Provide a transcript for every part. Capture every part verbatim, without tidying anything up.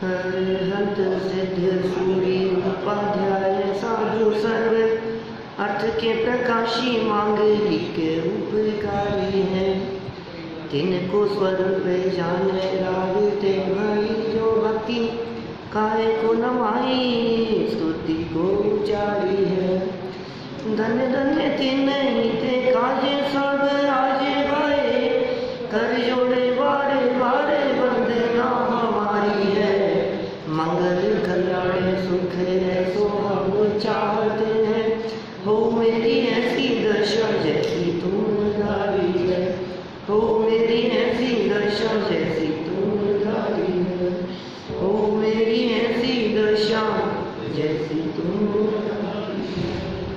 हंत सिद्ध सूरी उपाध्याय साधु सर्व अर्थ के प्रकाशी मांगलिक उपकारी है। तिनको स्वरूप जाने रागते भाई जो भक्ति काय को नवाई स्तुति को उचारी है। धन धन तिन ते काजे सब आजे भाई कर जोड़े बारे बारे वंदना हमारी है। मंगल कल्याण सुख ऐसो हम चाहते हैं। हो मेरी ऐसी दशा जैसी तुम धारी है। हो मेरी ऐसी दशा जैसी तुम धारी है। हो मेरी ऐसी दशा जैसी तुम धारी है।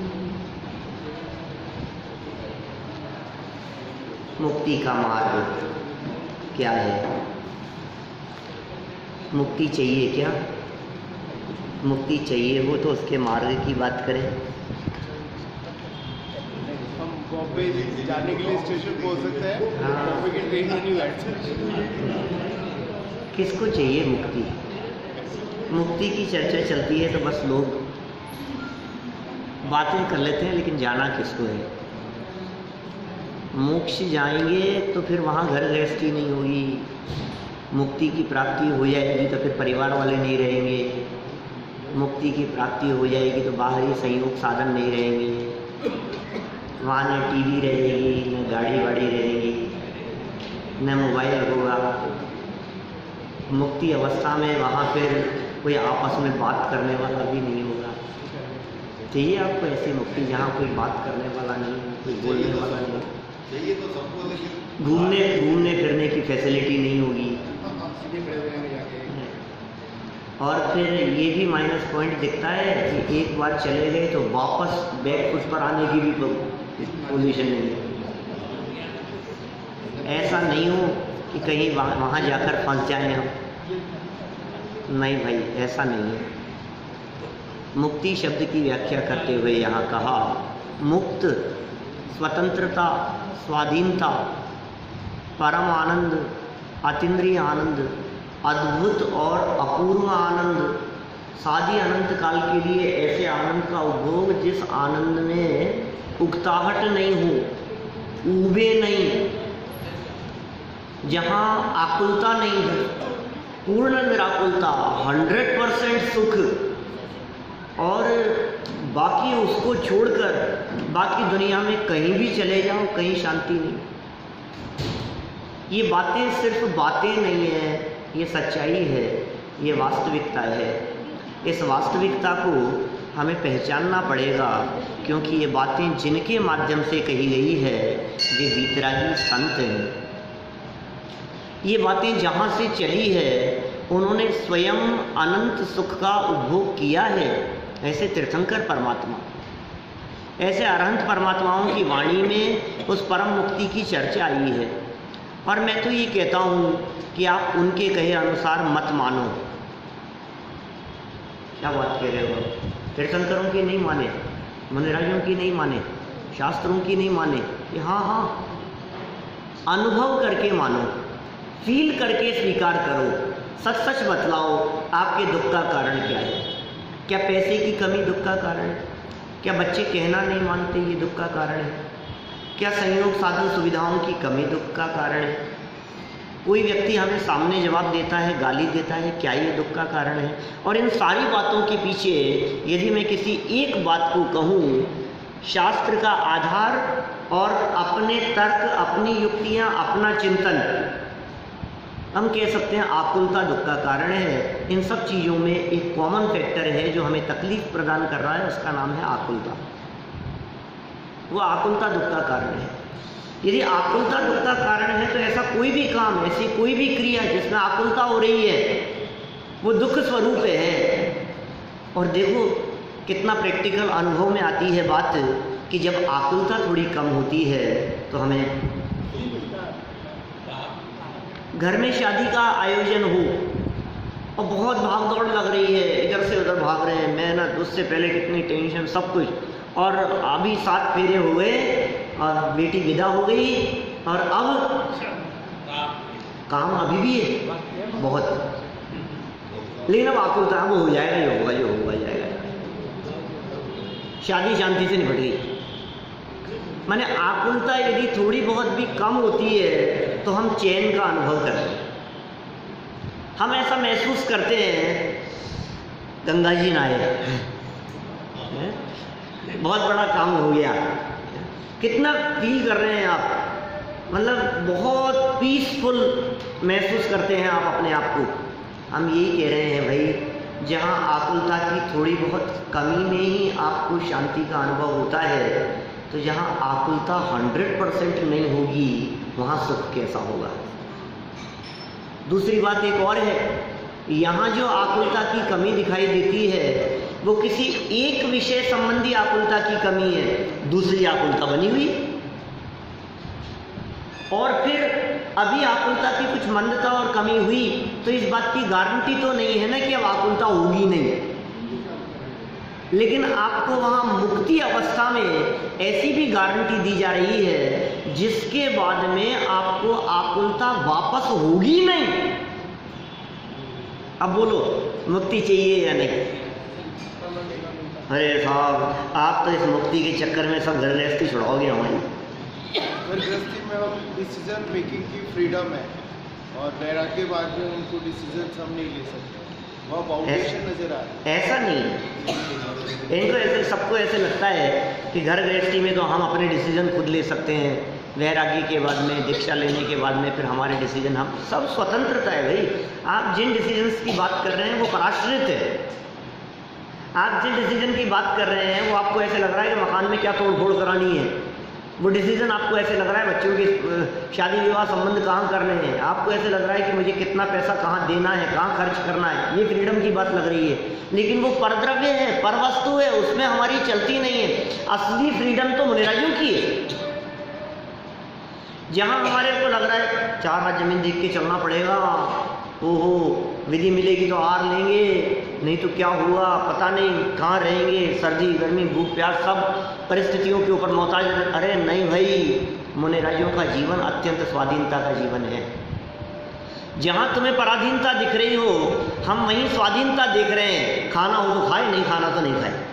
मुक्ति का मार्ग क्या है? मुक्ति चाहिए क्या? मुक्ति चाहिए हो तो उसके मार्ग की बात करें। हम बॉम्बे जाने के लिए स्टेशन पहुंच सकते हैं। बॉम्बे की ट्रेन नहीं बैठ किसको चाहिए मुक्ति? मुक्ति की चर्चा चलती है तो बस लोग बातें कर लेते हैं, लेकिन जाना किसको है? मोक्ष जाएंगे तो फिर वहाँ घर गृहस्थी नहीं होगी। मुक्ति की प्राप्ति हो जाएगी तो फिर परिवार वाले नहीं रहेंगे। मुक्ति की प्राप्ति हो जाएगी तो बाहरी संयोग साधन नहीं रहेंगे। वहाँ न टीवी रहेगी, न गाड़ी वाड़ी रहेगी, न मोबाइल होगा। मुक्ति अवस्था में वहाँ फिर कोई आपस में बात करने वाला भी नहीं होगा। चाहिए आपको ऐसी मुक्ति जहाँ कोई बात करने वाला नहीं, कोई बोलने वाला नहीं। चाहिए तो सबको, लेकिन घूमने घूमने फिरने की फैसिलिटी नहीं होगी। और फिर ये भी माइनस पॉइंट दिखता है कि एक बार चले गए तो वापस बैक फुट पर आने की भी पोजीशन नहीं है। ऐसा नहीं हो कि कहीं वहाँ जाकर फंस जाएं हम। नहीं भाई, ऐसा नहीं है। मुक्ति शब्द की व्याख्या करते हुए यहाँ कहा, मुक्त स्वतंत्रता, स्वाधीनता, परम आनंद, अतीन्द्रिय आनंद, अद्भुत और अपूर्व आनंद, सादी अनंत काल के लिए ऐसे आनंद का उपभोग जिस आनंद में उकताहट नहीं हो, ऊबे नहीं, जहाँ आकुलता नहीं है, पूर्ण निराकुलता, हंड्रेड परसेंट सुख, और बाकी उसको छोड़कर बाकी दुनिया में कहीं भी चले जाओ कहीं शांति नहीं। ये बातें सिर्फ बातें नहीं है, ये सच्चाई है, ये वास्तविकता है। इस वास्तविकता को हमें पहचानना पड़ेगा, क्योंकि ये बातें जिनके माध्यम से कही गई है वे वीतरागी संत हैं। ये बातें जहाँ से चली है उन्होंने स्वयं अनंत सुख का उपभोग किया है। ऐसे तीर्थंकर परमात्मा, ऐसे अरहंत परमात्माओं की वाणी में उस परम मुक्ति की चर्चा आई है। और मैं तो ये कहता हूँ कि आप उनके कहे अनुसार मत मानो। क्या बात कह रहे हो? तीर्थंकरों की नहीं माने, मुनिराजों की नहीं माने, शास्त्रों की नहीं माने, कि हाँ हाँ अनुभव करके मानो, फील करके स्वीकार करो, सच सच बतलाओ आपके दुख का कारण क्या है। क्या पैसे की कमी दुख का कारण है? क्या बच्चे कहना नहीं मानते ये दुख का कारण है? क्या संयोग साधन सुविधाओं की कमी दुख का कारण है? कोई व्यक्ति हमें सामने जवाब देता है, गाली देता है, क्या ये दुख का कारण है? और इन सारी बातों के पीछे यदि मैं किसी एक बात को कहूँ, शास्त्र का आधार और अपने तर्क, अपनी युक्तियाँ, अपना चिंतन, हम कह सकते हैं आकुलता दुख का कारण है। इन सब चीज़ों में एक कॉमन फैक्टर है जो हमें तकलीफ प्रदान कर रहा है, उसका नाम है आकुलता। वो आकुलता दुख का कारण है। यदि आकुलता दुख का कारण है तो ऐसा कोई भी काम, ऐसी कोई भी क्रिया जिसमें आकुलता हो रही है वो दुख स्वरूप है। और देखो कितना प्रैक्टिकल अनुभव में आती है बात कि जब आकुलता थोड़ी कम होती है तो हमें घर में शादी का आयोजन हो और बहुत भाग दौड़ लग रही है, इधर से उधर भाग रहे हैं, मेहनत, उससे पहले कितनी टेंशन, सब कुछ, और अभी सात फेरे हो गए और बेटी विदा हो गई और अब काम अभी भी है बहुत। लेकिन अब आकुलता वो हो जाएगा, ये होगा, ये होगा जाएगा, शादी शांति से निपट गई। माने आकुलता यदि थोड़ी बहुत भी कम होती है तो हम चैन का अनुभव करते हैं। हम ऐसा महसूस करते हैं गंगा जी नहाए, बहुत बड़ा काम हो गया। कितना फील कर रहे हैं आप, मतलब बहुत पीसफुल महसूस करते हैं आप अपने आप को। हम यही कह रहे हैं भाई, जहाँ आकुलता की थोड़ी बहुत कमी में ही आपको शांति का अनुभव होता है, तो जहाँ आकुलता हंड्रेड परसेंट नहीं होगी वहाँ सुख कैसा होगा। दूसरी बात एक और है, यहाँ जो आकुलता की कमी दिखाई देती है वो किसी एक विषय संबंधी आकुलता की कमी है, दूसरी आकुलता बनी हुई, और फिर अभी आकुलता की कुछ मंदता और कमी हुई तो इस बात की गारंटी तो नहीं है ना कि अब आकुलता होगी नहीं, लेकिन आपको वहाँ मुक्ति अवस्था में ऐसी भी गारंटी दी जा रही है जिसके बाद में आपको आकुलता वापस होगी नहीं। अब बोलो मुक्ति चाहिए या नहीं? अरे साहब, आप तो इस मुक्ति के चक्कर में सब घर गृहस्थी छुड़ाओगे हमारी। घर गृहस्थी में हम डिसीजन मेकिंग की फ्रीडम है, और वैराग्य के बाद में उनको डिसीजन हम नहीं ले सकते, वह बाउंडेशन नजर आ रहा है। ऐसा नहीं है, इनको ऐसे सबको ऐसे लगता है कि घर गृहस्थी में तो हम अपने डिसीजन खुद ले सकते हैं, वैरागी के बाद में, दीक्षा लेने के बाद में फिर हमारे डिसीजन, हम सब स्वतंत्रता है भाई। आप जिन डिसीजंस की बात कर रहे हैं वो पराश्रित है। आप जिन डिसीजन की बात कर रहे हैं वो आपको ऐसे लग रहा है कि मकान में क्या तोड़ फोड़ करानी है, वो डिसीजन आपको ऐसे लग रहा है बच्चों के शादी विवाह संबंध कहाँ करने हैं, आपको ऐसे लग रहा है कि मुझे कितना पैसा कहाँ देना है, कहाँ खर्च करना है, ये फ्रीडम की बात लग रही है। लेकिन वो परद्रव्य है, परवस्तु है, उसमें हमारी चलती नहीं है। असली फ्रीडम तो मुनिराजों की है, जहाँ हमारे को लग रहा है चार हाथ जमीन देख के चलना पड़ेगा, ओहो विधि मिलेगी तो आर लेंगे, नहीं तो क्या हुआ पता नहीं, कहाँ रहेंगे, सर्दी गर्मी भूख प्यास सब परिस्थितियों के ऊपर मोहताज। अरे नहीं भाई, मुनिराजों का जीवन अत्यंत स्वाधीनता का जीवन है। जहाँ तुम्हें पराधीनता दिख रही हो, हम वहीं स्वाधीनता देख रहे हैं। खाना हो तो खाए, नहीं खाना तो नहीं खाए,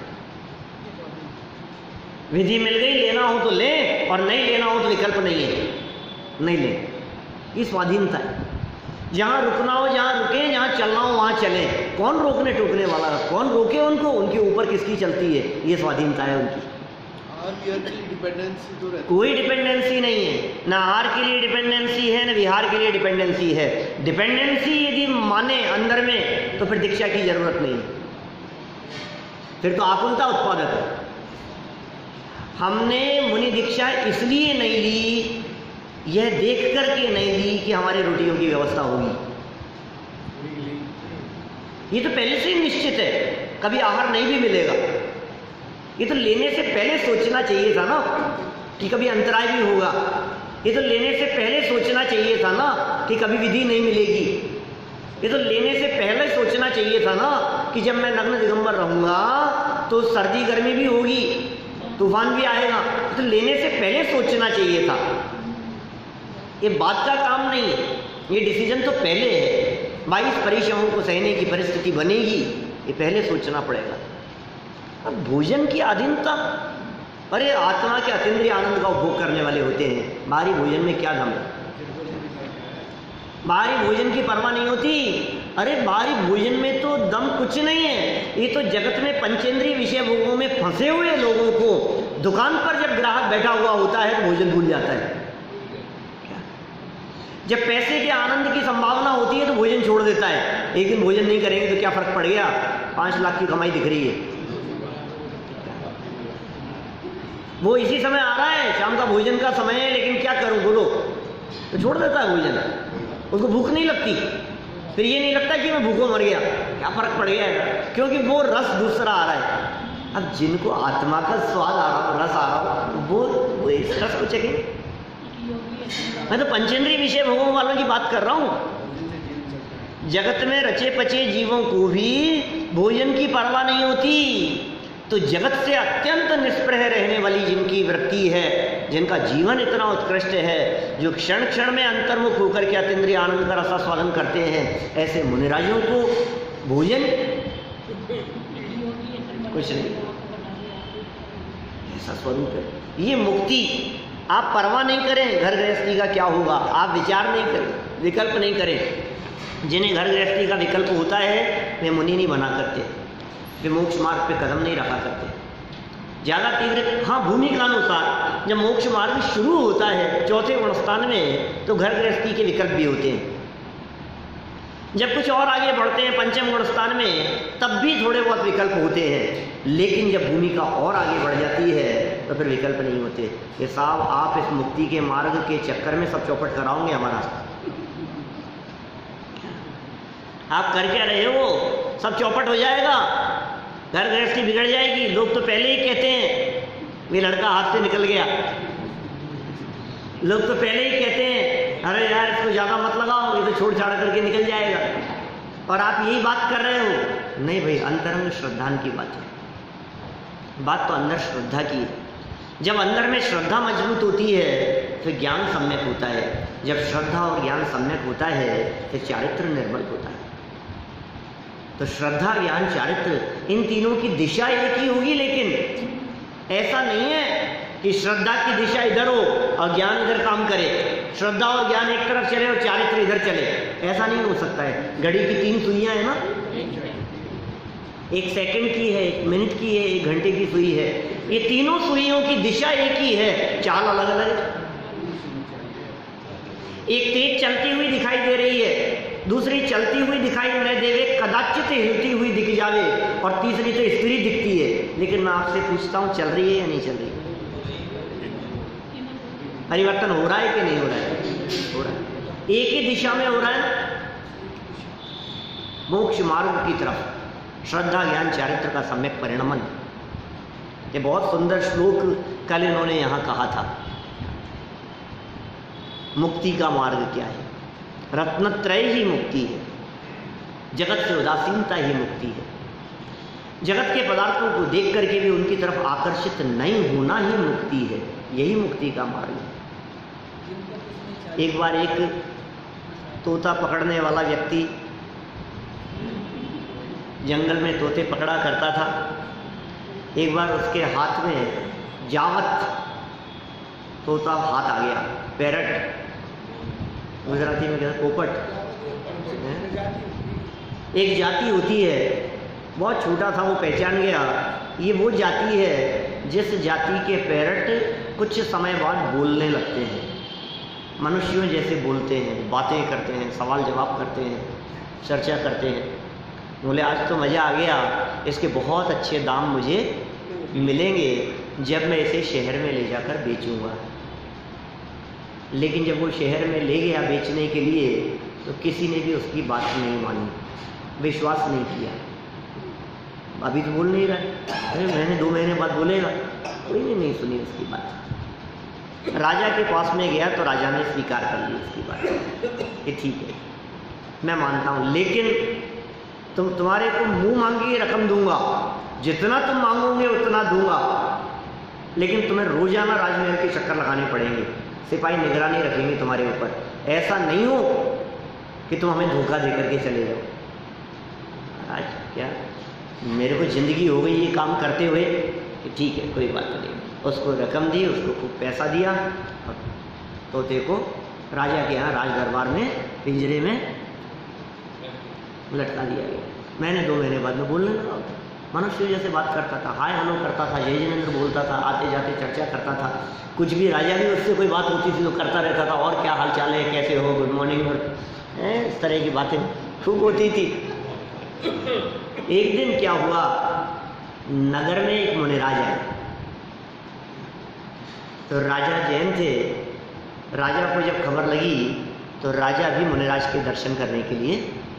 विधि मिल गई, लेना हो तो ले और नहीं लेना हो तो विकल्प नहीं है, नहीं ले, ये स्वाधीनता है। जहाँ रुकना हो जहाँ रुके, जहाँ चलना हो वहाँ चले, कौन रोकने टोकने वाला, कौन रोके उनको, उनके ऊपर किसकी चलती है, ये स्वाधीनता है उनकी। डिपेंडेंसी तो रहती, कोई डिपेंडेंसी नहीं है, ना आहार के लिए डिपेंडेंसी है, ना विहार के लिए डिपेंडेंसी है। डिपेंडेंसी यदि माने अंदर में तो फिर दीक्षा की जरूरत नहीं, फिर तो आकुलता उत्पादक है। हमने मुनि दीक्षा इसलिए नहीं ली, यह देख करके नहीं ली कि हमारे रोटियों की व्यवस्था होगी, ये तो पहले से ही निश्चित है, कभी आहार नहीं भी मिलेगा। ये तो लेने से पहले सोचना चाहिए था ना कि कभी अंतराय भी होगा, ये तो लेने से पहले सोचना चाहिए था ना कि कभी विधि नहीं मिलेगी, ये तो लेने से पहले सोचना चाहिए था ना कि जब मैं नग्न दिगंबर रहूंगा तो सर्दी गर्मी भी होगी, तूफान भी आएगा, तो लेने से पहले सोचना चाहिए था। ये बात का काम नहीं है, ये डिसीजन तो पहले है। बाईस परिश्रमों को सहने की परिस्थिति बनेगी, ये पहले सोचना पड़ेगा। अब भोजन की अधीनता, अरे आत्मा के अतीन्द्रिय आनंद का उपभोग करने वाले होते हैं, बाहरी भोजन में क्या दम है, बाहरी भोजन की परवाह नहीं होती। अरे बाहरी भोजन में तो दम कुछ नहीं है, ये तो जगत में पंचेंद्रिय विषय भोगों में फंसे हुए लोगों को दुकान पर जब ग्राहक बैठा हुआ होता है तो भोजन भूल जाता है। जब पैसे के आनंद की संभावना होती है तो भोजन छोड़ देता है, एक दिन भोजन नहीं करेंगे तो क्या फर्क पड़ गया, पांच लाख की कमाई दिख रही है, वो इसी समय आ रहा है, शाम का भोजन का समय है, लेकिन क्या करूं बोलो, तो छोड़ देता है भोजन, उसको भूख नहीं लगती, फिर ये नहीं लगता कि मैं भूखों मर गया, क्या फर्क पड़ गया है, क्योंकि वो रस दूसरा आ रहा है। अब जिनको आत्मा का स्वाद आ रहा, रस आ रहा, वो वो इस रस को चखेंगे। मैं तो पंचेंद्रिय विषय भोगों वालों की बात कर रहा हूं। जगत में रचे पचे जीवों को भी भोजन की परवाह नहीं होती, तो जगत से अत्यंत निष्प्रह रहने वाली जिनकी वृत्ति है, जिनका जीवन इतना उत्कृष्ट है, जो क्षण क्षण में अंतर्मुख होकर के अतीन्द्रिय आनंद का रसास्वादन करते हैं, ऐसे मुनिराजों को भोजन कुछ नहीं, ऐसा स्वरूप है। ये मुक्ति, आप परवाह नहीं करें घर गृहस्थी का क्या होगा, आप विचार नहीं करें, विकल्प नहीं करें। जिन्हें घर गृहस्थी का विकल्प होता है वे मुनि नहीं बना करते, वे मोक्ष मार्ग पे कदम नहीं रखा करते। ज़्यादा तीव्र, हाँ, भूमिका अनुसार जब मोक्ष मार्ग शुरू होता है चौथे गुणस्थान में, तो घर गृहस्थी के विकल्प भी होते हैं। जब कुछ और आगे बढ़ते हैं पंचम गुणस्थान में, तब भी थोड़े बहुत विकल्प होते हैं, लेकिन जब भूमिका और आगे बढ़ जाती है तो फिर विकल्प नहीं होते। ये साहब, आप इस मुक्ति के मार्ग के चक्कर में सब चौपट कराओगे हमारा। आप कर क्या रहे हो, सब चौपट हो जाएगा, घर गृहस्थी बिगड़ जाएगी। लोग तो पहले ही कहते हैं वे लड़का हाथ से निकल गया, लोग तो पहले ही कहते हैं अरे यार इसको ज़्यादा मत लगाओ, ये तो छोड़ छाड़ करके निकल जाएगा, और आप यही बात कर रहे हो। नहीं भाई, अंतरंग श्रद्धान की बात है, बात तो अंदर श्रद्धा की है। जब अंदर में श्रद्धा मजबूत होती है तो ज्ञान सम्यक होता है, जब श्रद्धा और ज्ञान सम्यक होता है तो चारित्र निर्मल होता है। तो श्रद्धा, ज्ञान, चारित्र, इन तीनों की दिशा एक ही होगी, लेकिन ऐसा नहीं है कि श्रद्धा की दिशा इधर हो और ज्ञान इधर काम करे, श्रद्धा और ज्ञान एक तरफ चले और चारित्र इधर चले, ऐसा नहीं हो सकता है। घड़ी की तीन सुइयां है ना, एक सेकंड की है, एक मिनट की है, एक घंटे की सुई है, ये तीनों सुइयों की दिशा एक ही है, चाल अलग अलग है। एक तेज चलती हुई दिखाई दे रही है, दूसरी चलती हुई दिखाई न देवे, कदाचित हिलती हुई दिख जावे, और तीसरी तो स्त्री दिखती है। लेकिन मैं आपसे पूछता हूं, चल रही है या नहीं चल रही है? परिवर्तन हो रहा है कि नहीं हो रहा है? हो रहा है, एक ही दिशा में हो रहा है, मोक्ष मार्ग की तरफ। श्रद्धा, ज्ञान, चारित्र का सम्यक परिणमन। ये बहुत सुंदर श्लोक कल इन्होंने यहाँ कहा था। मुक्ति का मार्ग क्या है? रत्नत्रय ही मुक्ति है, जगत से उदासीनता ही मुक्ति है। जगत के पदार्थों को देख करके भी उनकी तरफ आकर्षित नहीं होना ही मुक्ति है, यही मुक्ति का मार्ग है। एक बार एक तोता पकड़ने वाला व्यक्ति जंगल में तोते पकड़ा करता था। एक बार उसके हाथ में जावत तोता हाथ आ गया, पैरट, गुजराती में कहते पोपट, एक जाति होती है, बहुत छोटा था, वो पहचान गया ये वो जाति है जिस जाति के पैरट कुछ समय बाद बोलने लगते हैं, मनुष्यों जैसे बोलते हैं, बातें करते हैं, सवाल जवाब करते हैं, चर्चा करते हैं। बोले आज तो मज़ा आ गया, इसके बहुत अच्छे दाम मुझे मिलेंगे जब मैं इसे शहर में ले जाकर बेचूंगा। लेकिन जब वो शहर में ले गया बेचने के लिए तो किसी ने भी उसकी बात नहीं मानी, विश्वास नहीं किया। अभी तो बोल नहीं रहा है, अरे मैंने दो महीने बाद बोलेगा, कोई ने नहीं सुनी उसकी बात। राजा के पास में गया तो राजा ने स्वीकार कर ली उसकी बात कि ठीक है मैं मानता हूँ, लेकिन तुम तुम्हारे को मुंह मांगी रकम दूंगा, जितना तुम मांगोगे उतना दूंगा, लेकिन तुम्हें रोजाना राजमहल के चक्कर लगाने पड़ेंगे, सिपाही निगरानी रखेंगे तुम्हारे ऊपर, ऐसा नहीं हो कि तुम हमें धोखा दे करके चले जाओ। आज क्या मेरे को जिंदगी हो गई ये काम करते हुए कि ठीक है कोई बात नहीं। उसको रकम दी, उसको खूब पैसा दिया और तोते को राजा के यहाँ राज दरबार में पिंजरे में लटका दिया गया। मैंने दो महीने बाद में बोलने लगा, मनुष्य जैसे बात करता था, हाय हेलो करता था, जय जिनेंद्र बोलता था, आते जाते चर्चा करता था, कुछ भी राजा भी उससे कोई बात होती थी तो करता रहता था, और क्या हाल चाल है, कैसे हो, गुड मॉर्निंग, और इस तरह की बातें खूब होती थी। एक दिन क्या हुआ, नगर में एक मुनिराज आए, तो राजा जैन थे। राजा को जब खबर लगी तो राजा भी मुनिराज के दर्शन करने के लिए,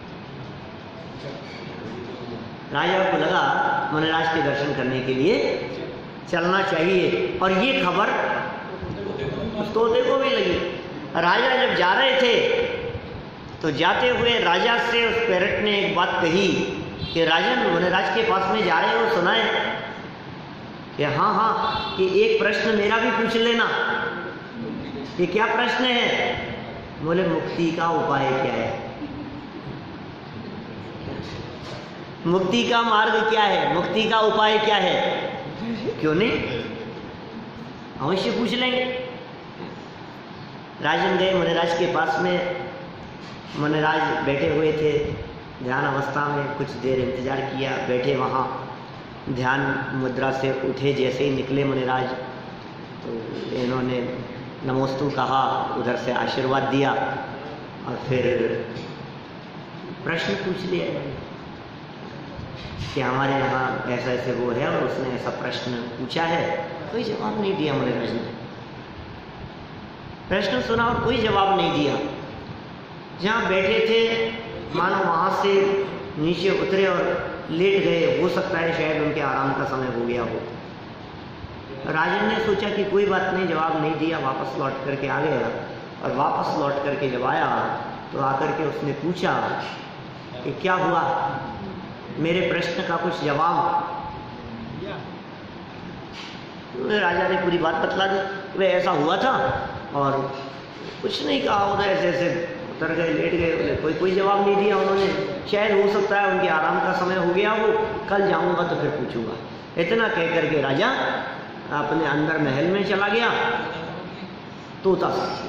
राजा को लगा मुनिराज के दर्शन करने के लिए चलना चाहिए, और ये खबर उस तोते को भी लगी। राजा जब जा रहे थे तो जाते हुए राजा से उस पैरट ने एक बात कही कि राजन मुनिराज के पास में जा रहे हो, सुनाए कि हाँ हाँ कि एक प्रश्न मेरा भी पूछ लेना। ये क्या प्रश्न है? बोले मुक्ति का उपाय क्या है? मुक्ति का मार्ग क्या है, मुक्ति का उपाय क्या है, क्यों नहीं अवश्य पूछ लेंगे। राजन गए मुनिराज के पास में, मुनिराज बैठे हुए थे ध्यान अवस्था में, कुछ देर इंतजार किया, बैठे वहाँ ध्यान मुद्रा से उठे, जैसे ही निकले मुनिराज तो इन्होंने नमोस्तु कहा, उधर से आशीर्वाद दिया और फिर प्रश्न पूछ लिया कि हमारे यहाँ ऐसा ऐसे वो है और उसने ऐसा प्रश्न पूछा है। कोई जवाब नहीं दिया मुनिराज ने, प्रश्न सुना और कोई जवाब नहीं दिया। जहाँ बैठे थे मानो वहाँ से नीचे उतरे और लेट गए, हो सकता है शायद उनके आराम का समय हो गया हो। राजन ने सोचा कि कोई बात नहीं, जवाब नहीं दिया, वापस लौट करके आ गया। और वापस लौट करके जब आया तो आकर के उसने पूछा कि क्या हुआ, मेरे प्रश्न का कुछ जवाब। राजा ने पूरी बात बतला दी, वे ऐसा हुआ था और कुछ नहीं कहा, उधर ऐसे ऐसे उतर गए, लेट गए, कोई कोई जवाब नहीं दिया उन्होंने। शायद हो सकता है उनके आराम का समय हो गया हो, कल जाऊंगा तो फिर पूछूंगा। इतना कह करके राजा अपने अंदर महल में चला गया। तोता साक्षी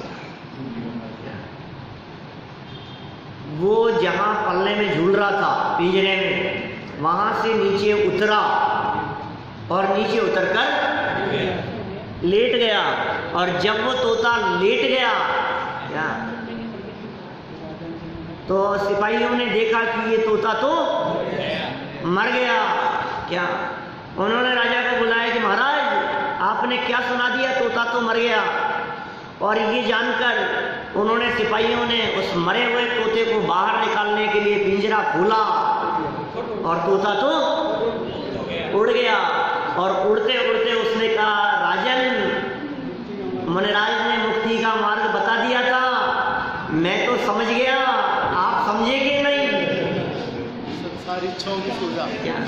वो जहां पल्ले में झूल रहा था पिंजरे में, वहां से नीचे उतरा और नीचे उतरकर लेट गया। और जब वो तोता लेट गया क्या, तो सिपाहियों ने देखा कि ये तोता तो मर गया। क्या, उन्होंने राजा को बुलाया कि महाराज आपने क्या सुना दिया, तोता तो मर गया। और ये जानकर उन्होंने सिपाहियों ने उस मरे हुए तोते को बाहर निकालने के लिए पिंजरा खोला और तोता तो उड़ गया। और उड़ते उड़ते उसने कहा, राजन मुनिराज ने मुक्ति का मार्ग बता दिया था, मैं तो समझ गया, आप समझे कि नहीं। सारी इच्छाओं की पूजा। क्या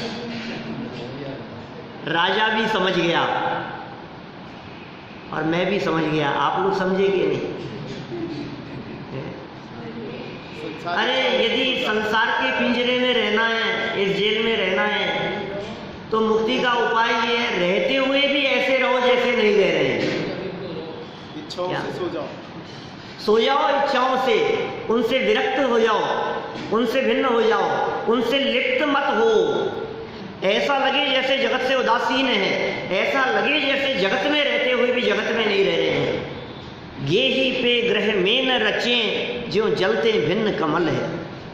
राजा भी समझ गया और मैं भी समझ गया, आप लोग समझे कि नहीं। अरे यदि संसार के पिंजरे में रहना है, इस जेल में रहना है, तो मुक्ति का उपाय ये है, रहते हुए भी ऐसे रहो जैसे नहीं रह रहे हैं। इच्छाओं से सो जाओ, सो जाओ इच्छाओं से, उनसे विरक्त हो जाओ, उनसे भिन्न हो जाओ, उनसे लिप्त मत हो। ऐसा लगे जैसे जगत से उदासीन है, ऐसा लगे जैसे जगत में रहते हुए भी जगत में नहीं रह रहे हैं। ये ही पे ग्रह में न रचें जो जलते भिन्न कमल है।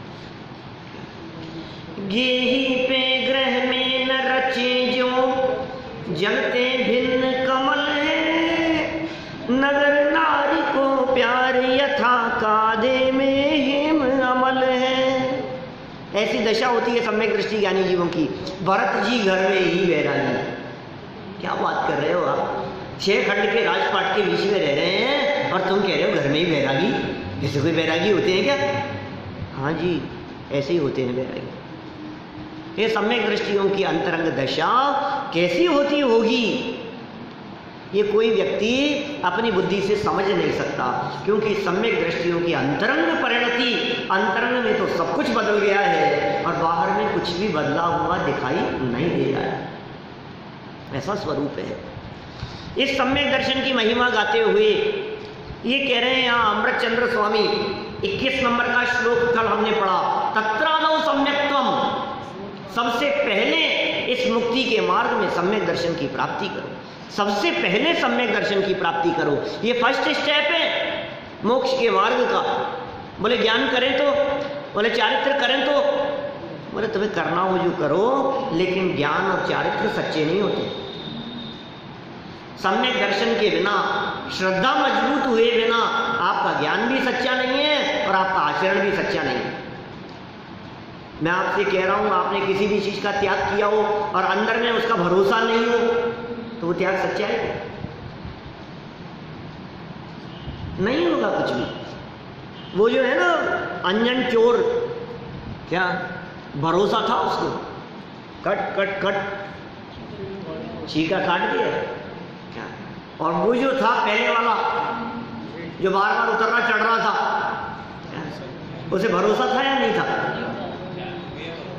ये ही पे ग्रह में न रचें जो जलते भिन्न कमल है। नगर नारी को प्यार यथा कादे में हेम अमल है। ऐसी दशा होती है सम्यक दृष्टि ज्ञानी जीवों की। भरत जी घर में ही वैरागी। क्या बात कर रहे हो आप, छह खंड के राजपाट के बीच में रह रहे हैं और तुम कह रहे हो घर में ही वैरागी। जैसे कोई वैरागी होते हैं क्या? हाँ जी, ऐसे ही होते हैं वैरागी। ये सम्यक दृष्टियों की अंतरंग दशा कैसी होती होगी, ये कोई व्यक्ति अपनी बुद्धि से समझ नहीं सकता, क्योंकि सम्यक दृष्टियों की अंतरंग परिणति, अंतरंग में तो सब कुछ बदल गया है और बाहर में कुछ भी बदला हुआ दिखाई नहीं दे रहा है। ऐसा स्वरूप है। इस सम्यक दर्शन की महिमा गाते हुए ये कह रहे हैं यहाँ अमृत चंद्र स्वामी, इक्कीस नंबर का श्लोक कल हमने पढ़ा, तत्रादौ सम्यक्त्वम। सबसे पहले इस मुक्ति के मार्ग में सम्यक दर्शन की प्राप्ति करो। सबसे पहले सम्यक दर्शन की प्राप्ति करो। ये फर्स्ट स्टेप है मोक्ष के मार्ग का। बोले ज्ञान करें तो, बोले चारित्र करें तो, बोले तुम्हें करना हो जो करो, लेकिन ज्ञान और चारित्र सच्चे नहीं होते। सम्यक दर्शन के बिना, श्रद्धा मजबूत हुए बिना आपका ज्ञान भी सच्चा नहीं है और आपका आचरण भी सच्चा नहीं है। मैं आपसे कह रहा हूं, आपने किसी भी चीज का त्याग किया हो और अंदर में उसका भरोसा नहीं हो, तो वो त्याग सच्चा है? नहीं होगा कुछ भी। वो जो है ना अंजन चोर, क्या भरोसा था उसको, कट कट कट चीका काट दिया क्या? और वो जो था पहले वाला जो बार बार उतरना चढ़ रहा था, क्या? उसे भरोसा था या नहीं था?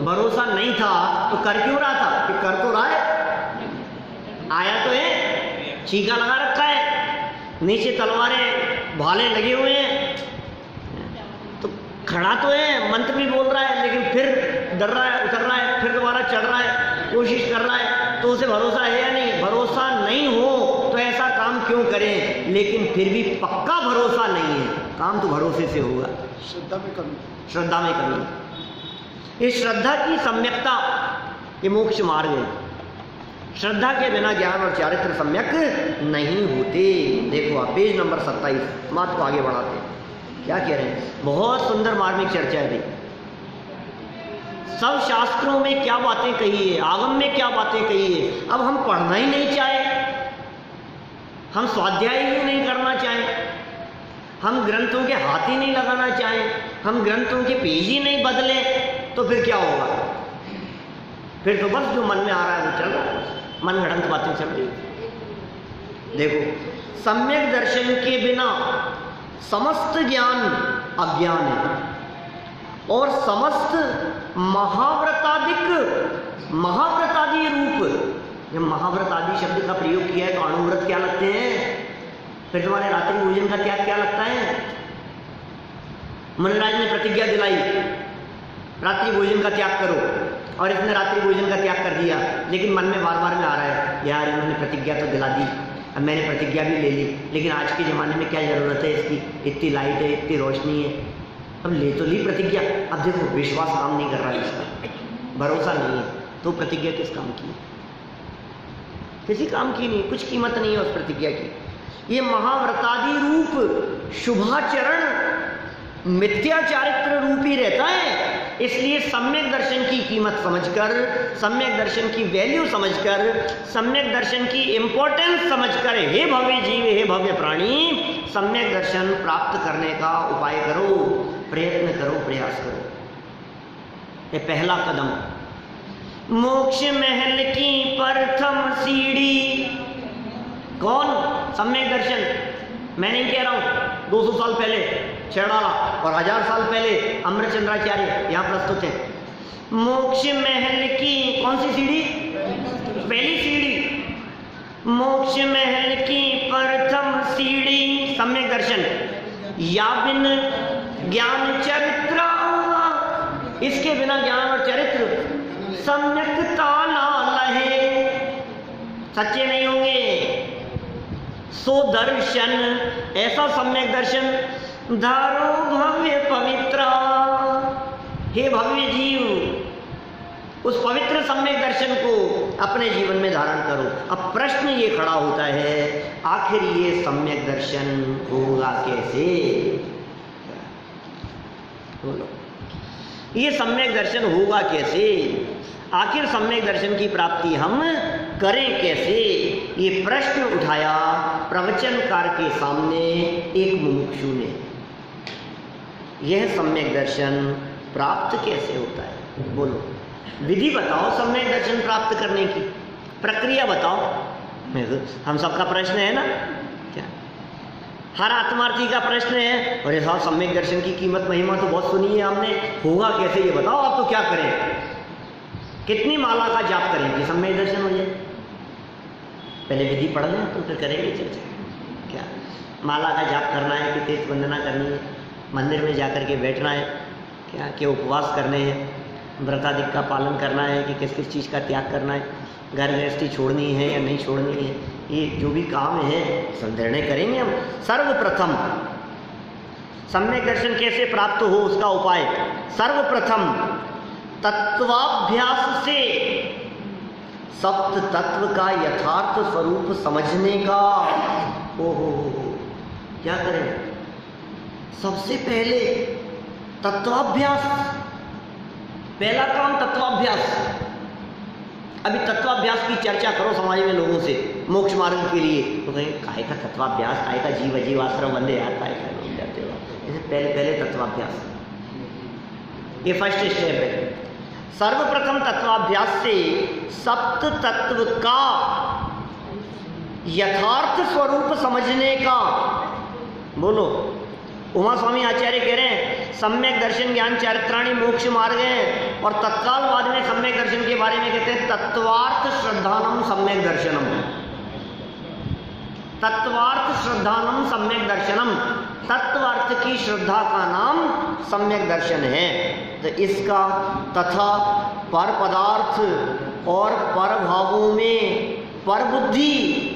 भरोसा नहीं था तो कर क्यों रहा था? कि कर तो रहा है, आया तो है, चीका लगा रखा है, नीचे तलवारें भाले लगे हुए हैं, तो खड़ा तो है, मंत्र भी बोल रहा है, लेकिन फिर डर रहा है, उतर रहा है, फिर दोबारा चढ़ रहा है, कोशिश कर रहा है, तो उसे भरोसा है या नहीं? भरोसा नहीं हो तो ऐसा काम क्यों करें? लेकिन फिर भी पक्का भरोसा नहीं है, काम तो भरोसे से होगा। श्रद्धा में कमी, श्रद्धा में कमी। इस श्रद्धा की सम्यकता ये मोक्ष मार्ग है। श्रद्धा के बिना ज्ञान और चारित्र सम्यक नहीं होते। देखो आप पेज नंबर सत्ताईस, बात को आगे बढ़ाते हैं। क्या कह रहे हैं? बहुत सुंदर मार्मिक चर्चा है भाई। सब शास्त्रों में क्या बातें कही है, आगम में क्या बातें कही है, अब हम पढ़ना ही नहीं चाहे, हम स्वाध्याय ही नहीं करना चाहें, हम ग्रंथों के हाथ ही नहीं लगाना चाहें, हम ग्रंथों के पेज ही नहीं बदले, तो फिर क्या होगा? फिर तो बस जो मन में आ रहा है वो चल रहा है, मन गढ़ंत बातें चल रही। देखो, सम्यक दर्शन के बिना समस्त ज्ञान अज्ञान है, और समस्त महाव्रतादिक महाव्रतादि रूप, जब महाव्रत आदि शब्द का प्रयोग किया है तो अणुव्रत क्या लगते हैं? फिर तुम्हारे रात्रि भोजन का त्याग क्या लगता है? मुनिराज ने प्रतिज्ञा दिलाई रात्रि भोजन का त्याग करो, और इसने रात्रि भोजन का त्याग कर दिया, लेकिन मन में बार बार में आ रहा है यार इन्होंने प्रतिज्ञा तो दिला दी, अब मैंने प्रतिज्ञा भी ले ली, लेकिन आज के ज़माने में क्या ज़रूरत है इसकी, इतनी लाइट है, इतनी रोशनी है, अब ले तो ली प्रतिज्ञा, अब देखो विश्वास काम नहीं कर रहा है इसका, भरोसा नहीं है, तो प्रतिज्ञा किस काम की? किसी काम की नहीं, कुछ कीमत नहीं है उस प्रतिज्ञा की। ये महाव्रतादि रूप शुभाचरण मिथ्या चारित्र रूप ही रहता है। इसलिए सम्यक दर्शन की कीमत समझकर, सम्यक दर्शन की वैल्यू समझकर, सम्यक दर्शन की इंपॉर्टेंस समझकर, हे भव्य जीव, हे भव्य प्राणी, सम्यक दर्शन प्राप्त करने का उपाय करो, प्रयत्न करो, प्रयास करो। ये पहला कदम। मोक्ष महल की प्रथम सीढ़ी कौन? सम्यक दर्शन। मैं नहीं कह रहा हूं, दो सौ साल पहले छेड़ाला और हजार साल पहले अमृतचंद्राचार्य यहाँ प्रस्तुत है। मोक्ष महल की कौन सी सीढ़ी? पहली सीढ़ी। मोक्ष महल की प्रथम सीढ़ी सम्यक दर्शन, या बिन ज्ञान चरित्र, इसके बिना ज्ञान और चरित्र सम्यकता ना लहे, सच्चे नहीं होंगे। सो दर्शन, ऐसा सम्यक दर्शन, धारो भव्य पवित्र, हे भव्य जीव, उस पवित्र सम्यक दर्शन को अपने जीवन में धारण करो। अब प्रश्न ये खड़ा होता है, आखिर ये सम्यक दर्शन होगा कैसे? बोलो, ये सम्यक दर्शन होगा कैसे? आखिर सम्यक दर्शन की प्राप्ति हम करें कैसे? ये प्रश्न उठाया प्रवचनकार के सामने एक मुमुक्षु ने। यह सम्यक दर्शन प्राप्त कैसे होता है? बोलो, विधि बताओ सम्यक दर्शन प्राप्त करने की, प्रक्रिया बताओ। हम सबका प्रश्न है ना, क्या हर आत्मार्थी का प्रश्न है। और ये सम्यक दर्शन की कीमत महिमा तो बहुत सुनी है हमने, होगा कैसे ये बताओ। आप तो क्या करें, कितनी माला का जाप करें कि सम्यक दर्शन हो जाए? पहले विधि पढ़ लें तो फिर करेंगे चर्चा। क्या माला का जाप करना है कि तीर्थ वंदना करनी है, मंदिर में जाकर के बैठना है, क्या कि उपवास करने हैं, व्रतादिक का पालन करना है कि किस किस चीज़ का त्याग करना है, घर गृहस्थी छोड़नी है या नहीं छोड़नी है, ये जो भी काम है सब निर्णय करेंगे हम। सर्वप्रथम सम्यक दर्शन कैसे प्राप्त हो उसका उपाय, सर्वप्रथम तत्वाभ्यास से सप्त तत्व का यथार्थ स्वरूप समझने का। ओ हो हो, क्या करें? सबसे पहले तत्वाभ्यास, पहला काम तत्वाभ्यास। अभी तत्वाभ्यास की चर्चा करो समाज में लोगों से मोक्ष मार्ग के लिए, तो कहें काहे का तत्वाभ्यास, काहे का जीव अजीवाश्रम वंदे यार, काहे का नहीं जाते हो। जैसे पहले पहले तत्वाभ्यास, ये फर्स्ट स्टेप है। सर्वप्रथम तत्वाभ्यास से सप्त तत्व का यथार्थ स्वरूप समझने का। बोलो, उमा स्वामी आचार्य कह रहे हैं सम्यक दर्शन ज्ञान चारित्राणि मोक्ष मार्ग है, और तत्काल बाद में सम्यक दर्शन के बारे में कहते हैं तत्वार्थ श्रद्धानम सम्यक दर्शनम। तत्वार्थ श्रद्धानम सम्यक दर्शनम, तत्वार्थ की श्रद्धा का नाम सम्यक दर्शन है। तो इसका तथा पर पदार्थ और पर भावों में पर बुद्धि,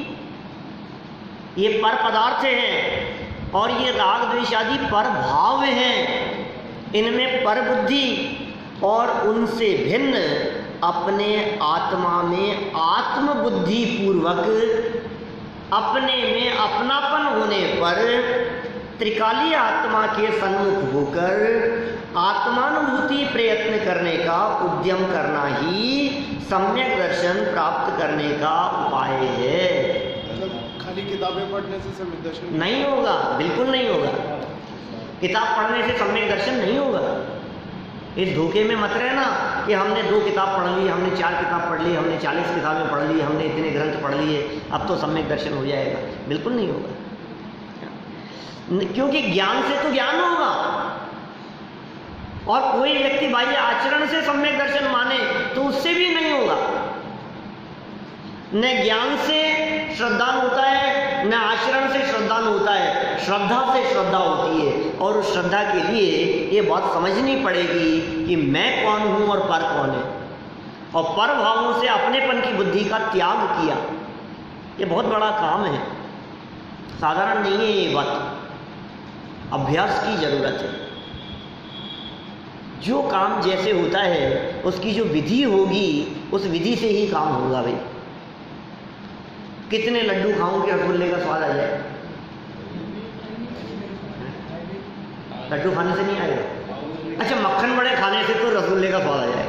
ये पर पदार्थ हैं और ये राग द्वेष आदि पर भाव हैं, इनमें पर बुद्धि और उनसे भिन्न अपने आत्मा में आत्म बुद्धि पूर्वक अपने में अपनापन होने पर त्रिकालीय आत्मा के सन्मुख होकर आत्मानुभूति प्रयत्न करने का उद्यम करना ही सम्यक दर्शन प्राप्त करने का उपाय है। मतलब खाली किताबें पढ़ने से सम्यक दर्शन नहीं होगा, बिल्कुल नहीं होगा। किताब पढ़ने से सम्यक दर्शन नहीं होगा। इस धोखे में मत रहना कि हमने दो किताब पढ़ ली, हमने चार किताब पढ़ ली, हमने चालीस किताबें पढ़ ली, हमने इतने ग्रंथ पढ़ लिए, अब तो सम्यक दर्शन हो जाएगा। बिल्कुल नहीं होगा, क्योंकि ज्ञान से तो ज्ञान होगा, और कोई व्यक्ति बाह्य आचरण से सम्यक दर्शन माने तो उससे भी नहीं होगा। न ज्ञान से श्रद्धान होता है, न आचरण से श्रद्धान होता है, श्रद्धा से श्रद्धा होती है। और उस श्रद्धा के लिए ये बात समझनी पड़ेगी कि मैं कौन हूं और पर कौन है, और पर भावों से अपनेपन की बुद्धि का त्याग किया। ये बहुत बड़ा काम है, साधारण नहीं है ये बात, अभ्यास की जरूरत है। जो काम जैसे होता है उसकी जो विधि होगी उस विधि से ही काम होगा। भाई कितने लड्डू खाऊं कि रसगुल्ले का स्वाद आ जाए? लड्डू खाने से नहीं आएगा। अच्छा, मक्खन बड़े खाने से तो रसगुल्ले का स्वाद आ जाएगा।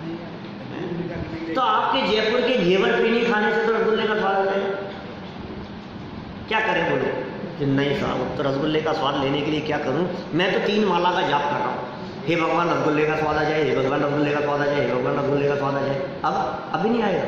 तो आपके जयपुर के घेवर पीनी खाने से तो रसगुल्ले का स्वाद आ जाएगा। क्या करें बोलो? नहीं साहब, तो रसगुल्ले का स्वाद लेने के लिए क्या करूं? मैं तो तीन माला का जाप कर रहा हूं, हे भगवान रसगुल्ले का स्वाद आ जाए, हे भगवान रसगुल्ले का स्वाद आ जाए, हे भगवान रसगुल्ले का स्वाद आ जाए। अब अभी नहीं आएगा,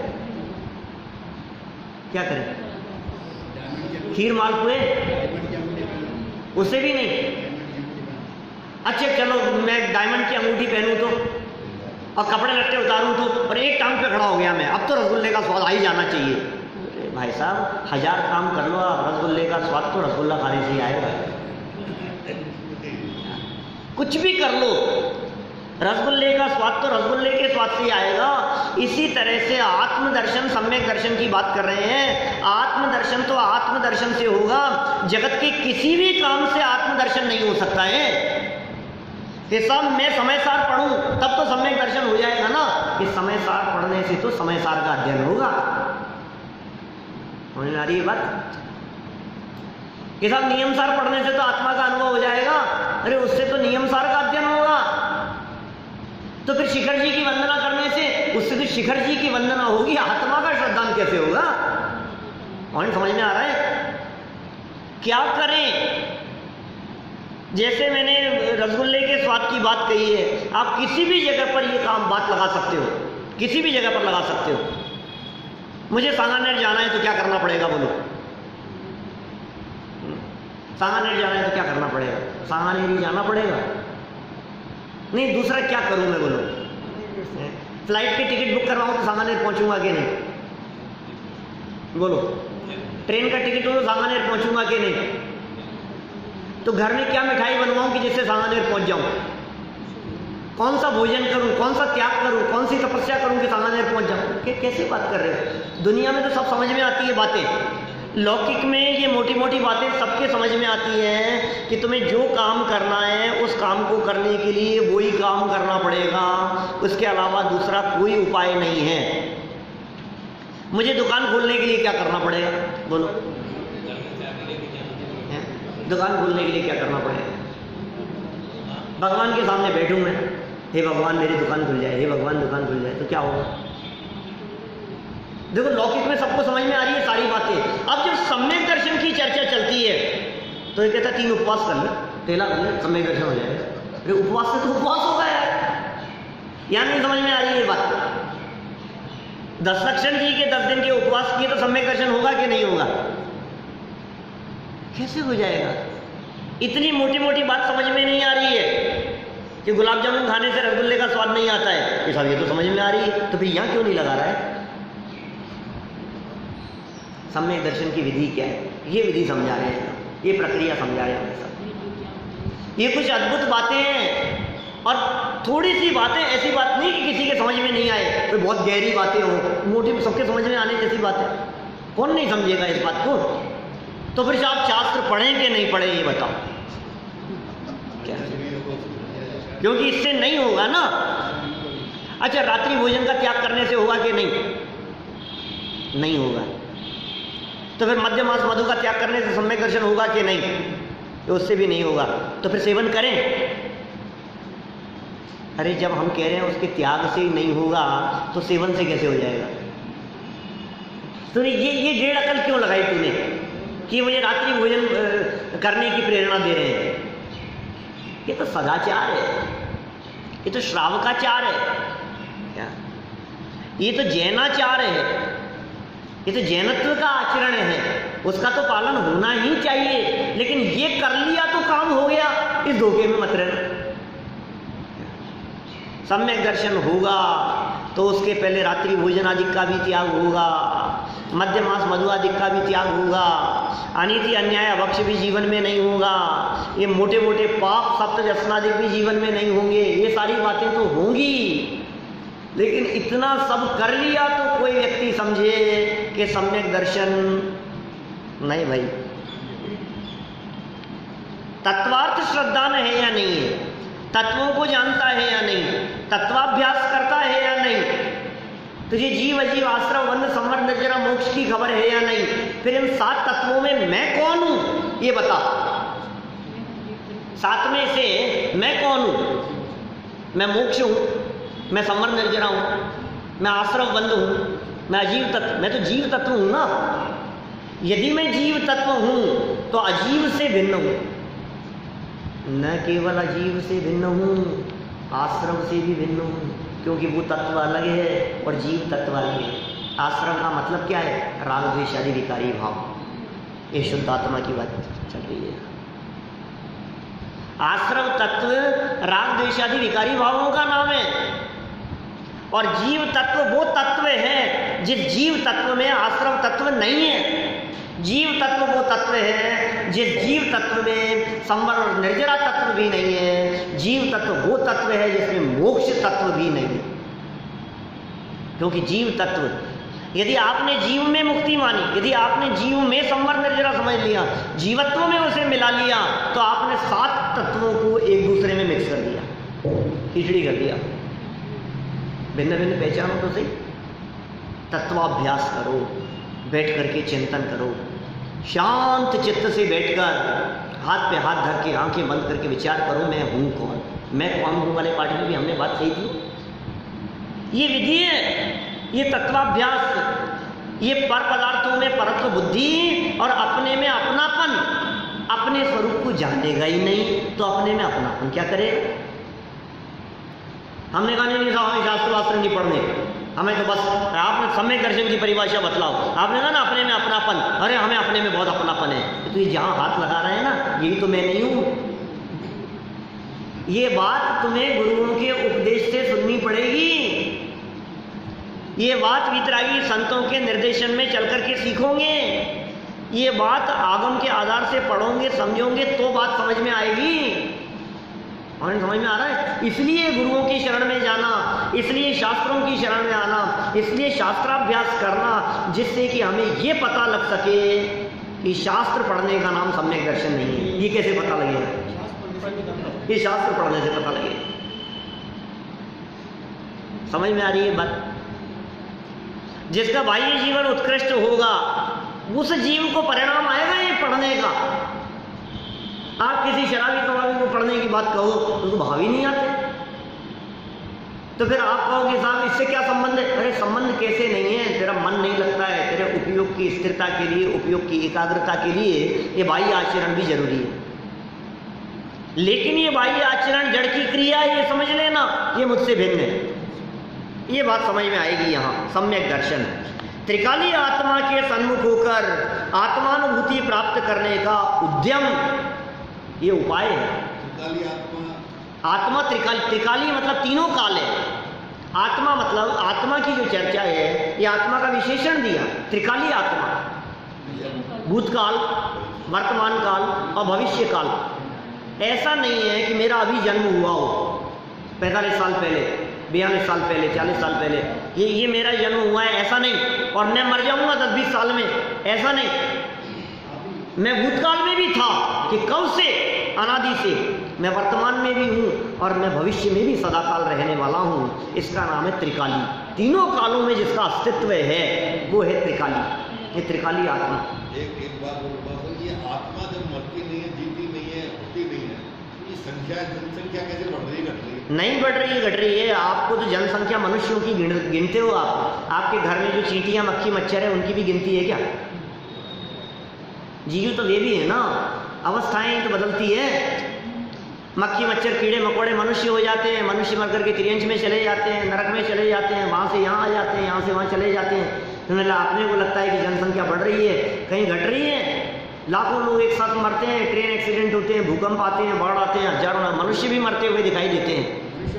क्या करें? खीर मालपुए, उससे भी नहीं। अच्छा चलो, मैं डायमंड की अंगूठी पहनूं तो, और कपड़े लट्टे उतारूं तो, और एक टांग पे खड़ा हो गया मैं, अब तो रसगुल्ले का स्वाद आ ही जाना चाहिए। भाई साहब, हजार काम कर लो, रसगुल्ले का स्वाद तो रसगुल्ला खाने से ही आएगा। कुछ भी कर लो, रसगुल्ले का स्वाद तो रसगुल्ले के स्वाद से ही आएगा। इसी तरह से आत्मदर्शन, सम्यक दर्शन की बात कर रहे हैं। आत्मदर्शन तो आत्मदर्शन से होगा, जगत के किसी भी काम से आत्मदर्शन नहीं हो सकता है। कि सब मैं समय सार पढ़ूं तब तो सम्यक दर्शन हो जाएगा ना, कि समय सार पढ़ने से तो समय सार का अध्ययन होगा। समझ में आ रही है बात? कि साहब नियम सार पढ़ने से तो आत्मा का अनुभव हो जाएगा। अरे उससे तो नियम सार का अध्ययन होगा। तो फिर शिखर जी की वंदना करने से, उससे तो शिखर जी की वंदना होगी, आत्मा का श्रद्धान कैसे होगा? पॉइंट समझ में आ रहा है? क्या करें? जैसे मैंने रसगुल्ले के स्वाद की बात कही है, आप किसी भी जगह पर ये काम बात लगा सकते हो, किसी भी जगह पर लगा सकते हो। मुझे सांगानेर जाना है तो क्या करना पड़ेगा बोलो? सांगानेर जाना है तो क्या करना पड़ेगा? सांगानेर ही जाना पड़ेगा। नहीं, दूसरा क्या करूं मैं बोलो? फ्लाइट की टिकट बुक करवाऊं तो सांगानेर पहुंचूंगा कि नहीं? बोलो। ट्रेन का टिकट हो तो सांगानेर पहुंचूंगा कि नहीं? तो घर में क्या मिठाई बनवाऊं कि जिससे सांगानेर पहुंच जाऊं? कौन सा भोजन करूं, कौन सा त्याग करूं, कौन सी तपस्या करूं कि सांगानेर पहुंच जाऊं? कैसे बात कर रहे हो? दुनिया में तो सब समझ में आती है बातें। लौकिक में ये मोटी मोटी बातें सबके समझ में आती हैं कि तुम्हें जो काम करना है उस काम को करने के लिए वही काम करना पड़ेगा, उसके अलावा दूसरा कोई उपाय नहीं है। मुझे दुकान खोलने के लिए क्या करना पड़ेगा बोलो? दुकान खोलने के लिए क्या करना पड़ेगा? भगवान के सामने बैठूं मैं, हे भगवान मेरी दुकान खुल जाए, हे भगवान दुकान खुल जाए, तो क्या होगा? देखो, लौकिक में सबको समझ में आ रही है सारी बातें। अब जब सम्यक दर्शन की चर्चा चलती है तो ये कहता तीन उपवास कर ले, तेला कर ले, सम्यक दर्शन हो जाएगा। अरे उपवास से तो उपवास होगा यार, यहाँ नहीं समझ में आ रही है बात। दस लक्षण जी के दस दिन के उपवास किए तो सम्यक दर्शन होगा कि नहीं होगा? कैसे हो जाएगा? इतनी मोटी मोटी बात समझ में नहीं आ रही है। कि गुलाब जामुन खाने से रसगुल्ले का स्वाद नहीं आता है, ये साहब ये तो समझ में आ रही है, तो फिर यहाँ क्यों नहीं लगा रहा है? सम्यक दर्शन की विधि क्या है, ये विधि समझा रहे हैं, ये प्रक्रिया समझा रहे हैं सब। ये कुछ अद्भुत बातें हैं, और थोड़ी सी बातें, ऐसी बात नहीं कि किसी के समझ में नहीं आए, तो बहुत गहरी बातें हो, मोटी सबके समझ में आने जैसी बात है, कौन नहीं समझेगा इस बात को? तो फिर आप शास्त्र पढ़ें कि नहीं पढ़े, ये बताओ क्या? क्योंकि इससे नहीं होगा ना। अच्छा, रात्रि भोजन का त्याग करने से होगा कि नहीं? नहीं होगा। तो फिर मध्य मास मधु का त्याग करने से सम्यक दर्शन होगा कि नहीं? तो उससे भी नहीं होगा। तो फिर सेवन करें? अरे जब हम कह रहे हैं उसके त्याग से ही नहीं होगा, तो सेवन से कैसे हो जाएगा? तो ये ये डेढ़ अकल क्यों लगाई तूने कि मुझे रात्रि भोजन करने की प्रेरणा दे रहे हैं? ये तो सदाचार है, ये तो श्रावकाचार है क्या? ये तो जैनाचार है, ये तो जैनत्व का आचरण है, उसका तो पालन होना ही चाहिए। लेकिन ये कर लिया तो काम हो गया, इस धोखे में मत रहना। सम्यक दर्शन होगा तो उसके पहले रात्रि भोजन आदि का भी त्याग होगा, मध्य मास मधु आदि का भी त्याग होगा, अनीति अन्याय अभक्ष भी जीवन में नहीं होगा, ये मोटे मोटे पाप सप्त व्यसनादि भी जीवन में नहीं होंगे। ये सारी बातें तो होंगी, लेकिन इतना सब कर लिया तो कोई व्यक्ति समझे कि सम्यक दर्शन नहीं। भाई तत्वार्थ श्रद्धान है या नहीं है, तत्वों को जानता है या नहीं, तत्वाभ्यास करता है या नहीं, तुझे जीव अजीव आश्रम बंध संवर नजरा मोक्ष की खबर है या नहीं, फिर इन सात तत्वों में मैं कौन हूं ये बता। सात में से मैं कौन हूं? मैं मोक्ष हूं, मैं संवर निर्जरा हूं, मैं आश्रम बंध हूं, मैं अजीव तत्व, मैं तो जीव तत्व हूं ना। यदि मैं जीव तत्व हूं तो अजीव से भिन्न हूं, न केवल अजीव से भिन्न हूं, आश्रम से भी भिन्न हूं, क्योंकि वो तत्व अलग है और जीव तत्व अलग है। आश्रम का मतलब क्या है? राग द्वेष आदि विकारी भाव। ये शुद्ध आत्मा की बात चल रही है। आश्रम तत्व राग द्वेष आदि विकारी भावों का नाम है, और जीव तत्व वो तत्व है जिस जीव तत्व में आश्रम तत्व नहीं है। जीव तत्व वो तत्व है जिस जीव तत्व में संवर और निर्जरा तत्व भी नहीं है। जीव तत्व वो तत्व है जिसमें मोक्ष तत्व भी नहीं है। क्योंकि जीव तत्व, यदि आपने जीव में मुक्ति मानी, यदि आपने जीव में संवर निर्जरा समझ लिया, जीवत्व में उसे मिला लिया, तो आपने सात तत्वों को एक दूसरे में मिक्स कर दिया, खिचड़ी कर दिया। भिन्न भिन्न पहचानो तो सही। तत्वाभ्यास करो, बैठ करके चिंतन करो, शांत चित्त से बैठकर हाथ पे हाथ धर के आंखें बंद करके विचार करो, मैं हूं कौन, मैं कौन हूं वाले पाठ में भी हमने बात कही थी। ये विधि है, ये तत्वाभ्यास, ये पर पदार्थों में परत्व बुद्धि और अपने में अपनापन। अपने स्वरूप को जानेगा ही नहीं तो अपने में अपनापन क्या करेगा? हमने कहा नहीं साहब हमें शास्त्र वास्त्र नहीं पढ़ने, हमें तो बस आपने सम्यक दर्शन की परिभाषा बतलाओ। आपने कहा ना अपने में अपनापन, अरे हमें अपने में बहुत अपनापन है। तो ये जहां हाथ लगा रहे हैं ना, यही तो मैं नहीं हूं। ये बात तुम्हें गुरुओं के उपदेश से सुननी पड़ेगी, ये बात वितरागी संतों के निर्देशन में चल करके सीखोगे, ये बात आगम के आधार से पढ़ोगे समझोगे तो बात समझ में आएगी। और समझ में आ रहा है? इसलिए गुरुओं की शरण में जाना, इसलिए शास्त्रों की शरण में आना, इसलिए शास्त्राभ्यास करना, जिससे कि हमें ये पता लग सके कि शास्त्र पढ़ने का नाम सम्यक दर्शन नहीं है। ये कैसे पता लगेगा? ये शास्त्र पढ़ने से पता लगेगा। समझ में आ रही है बात? जिसका बाह्य जीवन उत्कृष्ट होगा उस जीव को परिणाम आएगा ये पढ़ने का। आप किसी शराबी कबाबी को पढ़ने की बात कहो तो उसको भाव ही नहीं आते, तो फिर आप कहोगे साहब इससे क्या संबंध है? अरे संबंध कैसे नहीं है? तेरा मन नहीं लगता है, तेरे उपयोग की स्थिरता के लिए, उपयोग की एकाग्रता के लिए ये बाह्य आचरण भी जरूरी है। लेकिन ये बाह्य आचरण जड़ की क्रिया है, ये समझ लेना, ये मुझसे भिन्न है। ये बात समझ में आएगी यहाँ। सम्यक दर्शन त्रिकाली आत्मा के सन्मुख होकर आत्मानुभूति प्राप्त करने का उद्यम, ये उपाय है। त्रिकाली आत्मा आत्मा त्रिकाली, त्रिकाली मतलब तीनों काल है। आत्मा मतलब आत्मा की जो चर्चा है, ये आत्मा का विशेषण दिया, त्रिकाली आत्मा, भूतकाल, वर्तमान काल और भविष्य काल। ऐसा नहीं है कि मेरा अभी जन्म हुआ हो पैंतालीस साल पहले, बयालीस साल पहले, चालीस साल पहले, ये ये मेरा जन्म हुआ है, ऐसा नहीं, और मैं मर जाऊंगा दस बीस साल में, ऐसा नहीं। मैं भूतकाल में भी था कि कब से, अनादि से, मैं वर्तमान में भी हूँ और मैं भविष्य में भी सदाकाल रहने वाला हूँ। इसका नाम है त्रिकाली। तीनों कालों में जिसका अस्तित्व है वो है त्रिकाली, ये त्रिकाली आत्मा। एक एक बात बोलूँगा, ये आत्मा जब मरती नहीं है, जीती नहीं है, होती नहीं है, ये संख्या, जनसंख्या कैसे बढ़ रही है, घट रही है? नहीं बढ़ रही है, घट रही है। आपको तो जनसंख्या मनुष्यों की गिन, गिनते हो आप। आपके घर में जो चींटियां, मक्खी, मच्छर है, उनकी भी गिनती है क्या? जीव तो वे भी है ना, अवस्थाएं तो बदलती है। मक्खी, मच्छर, कीड़े मकोड़े मनुष्य हो जाते हैं, मनुष्य मर करके त्रियंश में चले जाते हैं, नरक में चले जाते हैं, वहाँ से यहाँ आ जाते हैं, यहाँ से वहाँ चले जाते हैं। तो अपने को लगता है कि जनसंख्या बढ़ रही है, कहीं घट रही है। लाखों लोग एक साथ मरते हैं, ट्रेन एक्सीडेंट होते हैं, भूकंप आते हैं, बाढ़ आते हैं, हजारों मनुष्य भी मरते हुए दिखाई देते हैं।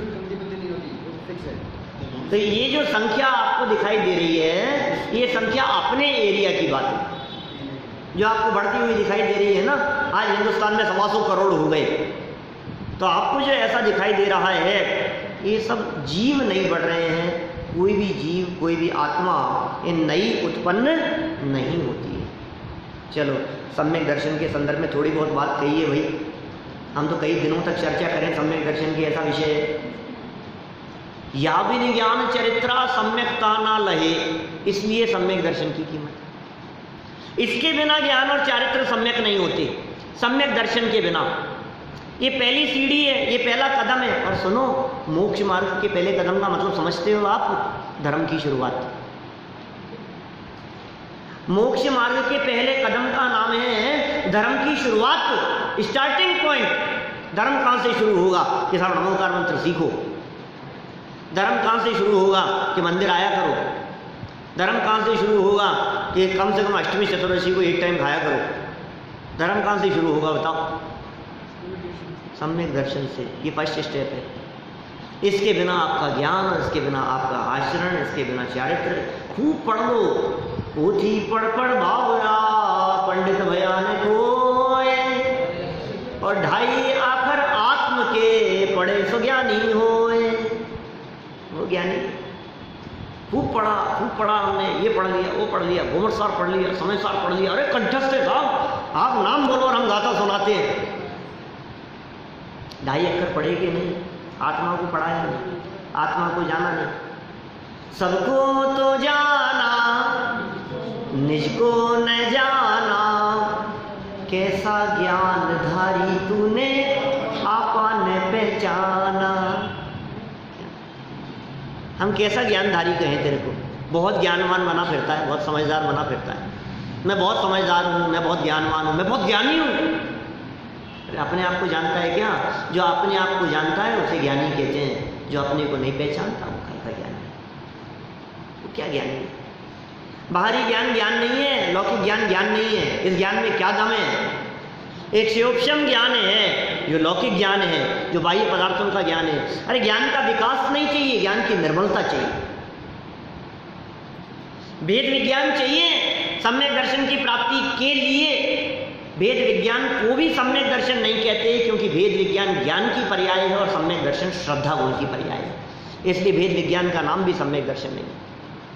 तो ये जो संख्या आपको दिखाई दे रही है, ये संख्या अपने एरिया की बात है। जो आपको बढ़ती हुई दिखाई दे रही है ना, आज हिंदुस्तान में सवा सौ करोड़ हो गए, तो आपको जो ऐसा दिखाई दे रहा है, ये सब जीव नहीं बढ़ रहे हैं। कोई भी जीव, कोई भी आत्मा ये नई उत्पन्न नहीं होती है। चलो, सम्यक दर्शन के संदर्भ में थोड़ी बहुत बात कही है भाई, हम तो कई दिनों तक चर्चा करें सम्यक दर्शन की, ऐसा विषय है। या भी ज्ञान चरित्रा सम्यकता ना लहे, इसलिए सम्यक दर्शन की कीमत। इसके बिना ज्ञान और चारित्र सम्यक नहीं होते, सम्यक दर्शन के बिना। ये पहली सीढ़ी है, ये पहला कदम है। और सुनो, मोक्ष मार्ग के पहले कदम का मतलब समझते हो आप? धर्म की शुरुआत। मोक्ष मार्ग के पहले कदम का नाम है धर्म की शुरुआत, स्टार्टिंग पॉइंट। धर्म कहाँ से शुरू होगा कि सारा नमोकार मंत्र सीखो। धर्म कहाँ से शुरू होगा कि मंदिर आया करो। धर्म कहाँ से शुरू होगा कि कम से कम अष्टमी चतुर्दशी को एक टाइम खाया करो। धर्म कहाँ से शुरू होगा बताओ? सम्यक दर्शन से। ये फर्स्ट स्टेप है। इसके बिना आपका ज्ञान, इसके बिना आपका आचरण, इसके बिना चारित्र। खूब पढ़ लो, पोथी पढ़ पढ़ भावरा पंडित भयान कोय, और ढाई आखर आत्म के पढ़े सो ज्ञानी होए। वो ज्ञानी खूब पढ़ा, खूब पढ़ा हमने, ये पढ़ लिया, वो पढ़ लिया, घुमरसार पढ़ लिया, समयसार पढ़ लिया। अरे कंठस्थ है साहब, आप नाम बोलो और हम गाथा सुनाते हैं। ढाई अक्षर पढ़े कि नहीं? आत्मा को पढ़ाया नहीं, आत्मा को जाना नहीं। सबको तो जाना, निज को न जाना, कैसा ज्ञान धारी तूने आपा न पहचाना। हम कैसा ज्ञानधारी कहें तेरे को? बहुत ज्ञानवान बना फिरता है, बहुत समझदार बना फिरता है। मैं बहुत समझदार हूँ, मैं बहुत ज्ञानवान हूँ, मैं बहुत ज्ञानी हूँ। अपने आप को जानता है क्या? जो अपने आप को जानता है उसे ज्ञानी कहते हैं। जो अपने को नहीं पहचानता वो कैसा ज्ञानी है? वो क्या ज्ञानी है? बाहरी ज्ञान ज्ञान नहीं है, लौकिक ज्ञान ज्ञान नहीं है। इस ज्ञान में क्या दम है? एक शिवोपम ज्ञान है जो लौकिक ज्ञान है, जो बाह्य पदार्थों का ज्ञान है। अरे ज्ञान का विकास नहीं चाहिए, ज्ञान की निर्मलता चाहिए। वेद विज्ञान चाहिए सम्यक दर्शन की प्राप्ति के लिए। वेद विज्ञान को भी सम्यक दर्शन नहीं कहते, क्योंकि वेद विज्ञान ज्ञान की पर्याय है और सम्यक दर्शन श्रद्धा गुण की पर्याय है। इसलिए वेद विज्ञान का नाम भी सम्यक दर्शन नहीं है।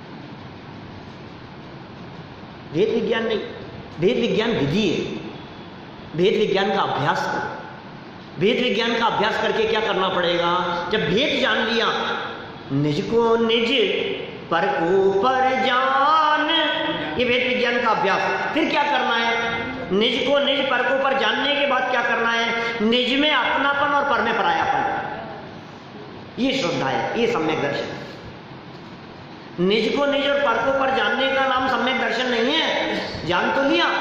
वेद विज्ञान नहीं, वेद विज्ञान विधि है। वेद विज्ञान का अभ्यास करो। वेद विज्ञान का अभ्यास करके क्या करना पड़ेगा? जब भेद जान लिया, निज को निज पर को पर जान, ये वेद विज्ञान का अभ्यास। फिर क्या करना है? निज को निज पर को पर जानने के बाद क्या करना है? निज में अपनापन और पर में परायापन। ये श्रद्धा है, ये सम्यक दर्शन। निज को निज और पर को पर जानने का नाम सम्यक दर्शन नहीं है। जान तो लिया,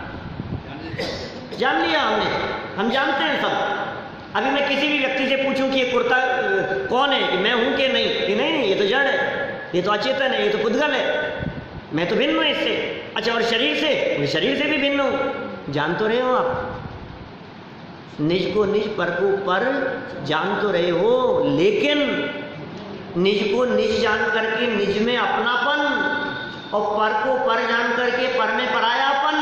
जान लिया हमने, हम जानते हैं सब। अभी मैं किसी भी व्यक्ति से पूछूं कि ये कुर्ता कौन है, कि मैं हूं कि नहीं, कि नहीं नहीं ये तो जड़ है, ये तो अचेतन है, ये तो पुद्गल है, मैं तो भिन्न हूं इससे। अच्छा, और शरीर से? मैं शरीर से भी भिन्न हूं। जान तो रहे हो आप? निज को निज, पर को पर जान तो रहे हो, लेकिन निज को निज जान करके निज में अपनापन और पर को पर जान करके पर में परायापन,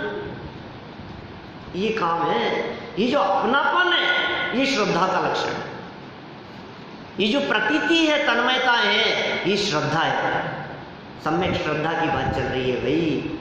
ये काम है। ये जो अपनापन है ये श्रद्धा का लक्षण है। ये जो प्रतीति है, तन्मयता है, ये श्रद्धा है। सम्यक श्रद्धा की बात चल रही है भाई,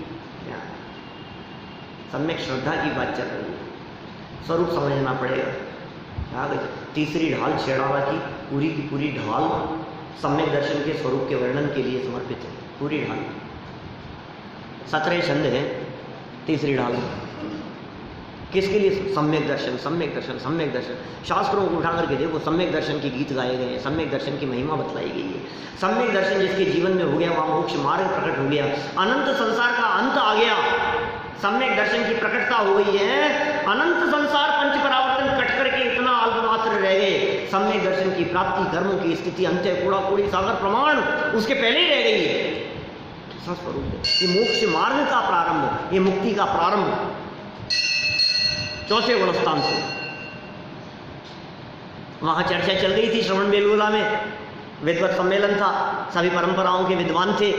सम्यक श्रद्धा की बात चल रही है। स्वरूप समझना पड़ेगा। तीसरी ढाल छेड़ावा की पूरी की पूरी ढाल सम्यक दर्शन के स्वरूप के वर्णन के लिए समर्पित है। पूरी ढाल सत्रह छंद है तीसरी ढाल में। किसके लिए? सम्यक दर्शन, सम्यक दर्शन, सम्यक दर्शन। शास्त्रों को उठा करके देखो, सम्यक दर्शन के गीत गाए गए हैं, सम्यक दर्शन की महिमा बतलाई गई है। सम्यक दर्शन जिसके जीवन में हो गया वहाँ मोक्ष मार्ग प्रकट हो गया, अनंत संसार का अंत आ गया। सम्यक दर्शन की प्रकटता हो गई है, अनंत संसार पंच परावर्तन कट करके इतना अल्प मात्र रह गए। सम्यक दर्शन की प्राप्ति, कर्मों की स्थिति, अंत्य कूड़ा कूड़ी सागर प्रमाण उसके पहले ही रह गई है। स्वरूप है ये मोक्ष मार्ग का प्रारंभ, ये मुक्ति का प्रारंभ चौथे गुणस्थान से। वहां चर्चा चल रही थी श्रवण बेलगोला में, विद्वत सम्मेलन था, सभी परंपराओं के विद्वान थे,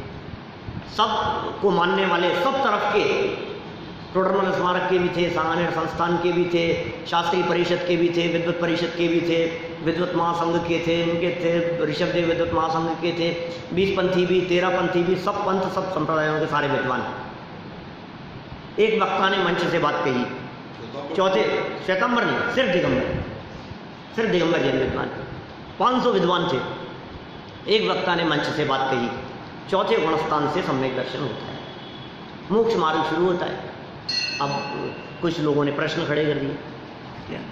सब को मानने वाले, सब तरफ के, टोडरमल स्मारक के भी थे, सांगानेर संस्थान के भी थे, शास्त्रीय परिषद के भी थे, विद्वत परिषद के भी थे, विद्वत महासंघ के थे, उनके थे ऋषभदेव विद्वत महासंघ के थे, बीस पंथी भी, तेरह पंथी भी, सब पंथ, सब संप्रदायों के सारे विद्वान। एक वक्ता ने मंच से बात कही, चौथे श्वेतांबर नहीं, सिर्फ दिगंबर, सिर्फ दिगंबर जैन विद्वान, पाँच सौ विद्वान थे। एक वक्ता ने मंच से बात कही, चौथे गुणस्थान से सम्यक दर्शन होता है, मोक्ष मार्ग शुरू होता है। अब कुछ लोगों ने प्रश्न खड़े कर दिए, क्या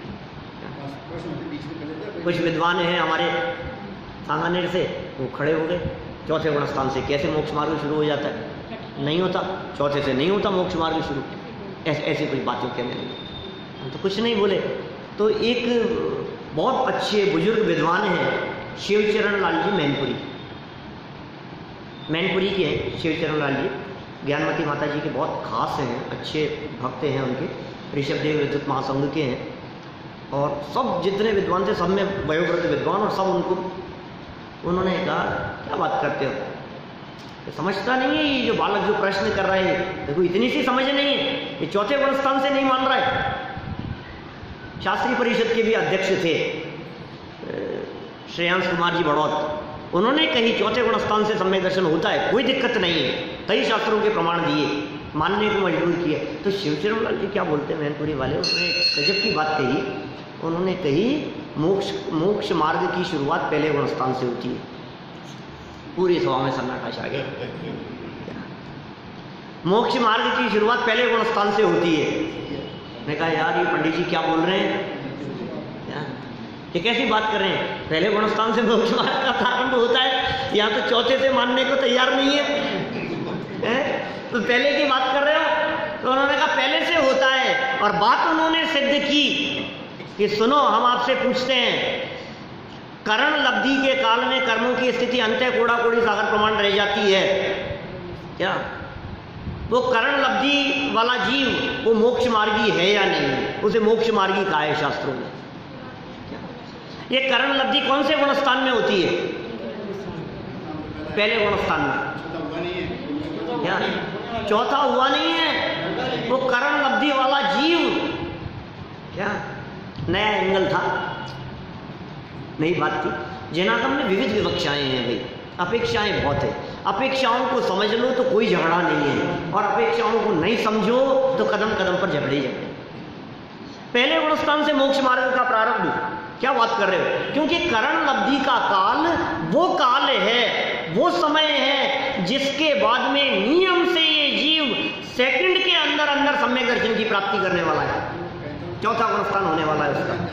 कुछ विद्वान हैं हमारे सांगानेर से, वो खड़े हो गए, चौथे गुणस्थान से कैसे मोक्ष मार्ग शुरू हो जाता है? नहीं होता, चौथे से नहीं होता मोक्ष मार्ग शुरू। ऐसे ऐसी कुछ बातें कहने लगे, हम तो कुछ नहीं बोले। तो एक बहुत अच्छे बुजुर्ग विद्वान हैं शिवचरण लाल जी मैनपुरी, मैनपुरी के हैं शिवचरण लाल जी, ज्ञानमती माता जी के बहुत खास हैं, अच्छे भक्त हैं उनके, ऋषभदेव विद्वत महासंघ के हैं, और सब जितने विद्वान थे सब में वयोवृद्ध विद्वान, और सब उनको उन्होंने कहा क्या बात करते हो, तो समझता नहीं है ये जो बालक जो प्रश्न कर रहा है, देखो इतनी सी समझ नहीं है, ये चौथे गुणस्थान से नहीं मान रहा है। शास्त्रीय परिषद के भी अध्यक्ष थे श्रेयांश कुमार जी बड़ौत, उन्होंने कही चौथे गुणस्थान से सम्यक दर्शन होता है, कोई दिक्कत नहीं है, कई शास्त्रों के प्रमाण दिए, मानने को मजबूर किए। तो शिवचरण लाल जी क्या बोलते हैं मैनपुरी वाले, उन्होंने गजब की बात कही, उन्होंने कही मोक्ष मोक्ष मार्ग की शुरुआत पहले गुणस्थान से होती है। पूरी सभा में सन्नाटा छा गया। मोक्ष मार्ग की शुरुआत पहले गुणस्थान से होती है। मैं कहा यार ये पंडित जी क्या बोल रहे हैं, ये कैसी बात कर रहे हैं, पहले गुणस्थान से मोक्ष मार्ग का प्रारंभ होता है, यहाँ तो चौथे से मानने को तैयार नहीं है, है? तो पहले की बात कर रहे हो? तो उन्होंने कहा पहले से होता है, और बात उन्होंने सिद्ध की कि सुनो हम आपसे पूछते हैं, करण लब्धि के काल में कर्मों की स्थिति अंत्य कोड़ा कोड़ी सागर प्रमाण रह जाती है क्या? वो करण लब्धि वाला जीव वो मोक्ष मार्गी है या नहीं, उसे मोक्ष मार्गी कहा है शास्त्रों में। ये करण लब्धि कौन से गुणस्थान में होती है? पहले गुणस्थान में। क्या चौथा हुआ नहीं है? वो करण लब्धि वाला जीव क्या नया एंगल था, नई बात थी। जैनागम में विविध विवक्षाएं हैं भाई, अपेक्षाएं बहुत है। अपेक्षाओं को समझ लो तो कोई झगड़ा नहीं है, और अपेक्षाओं को नहीं समझो तो कदम कदम पर झगड़े ही झगड़े। पहले गुणस्थान से मोक्ष मार्ग का प्रारंभ, क्या बात कर रहे हो? क्योंकि करण लब्धि का काल वो काल है, वो समय है जिसके बाद में नियम से ये जीव सेकंड के अंदर अंदर सम्यक दर्शन की प्राप्ति करने वाला है, चौथा गुणस्थान होने वाला है उसका।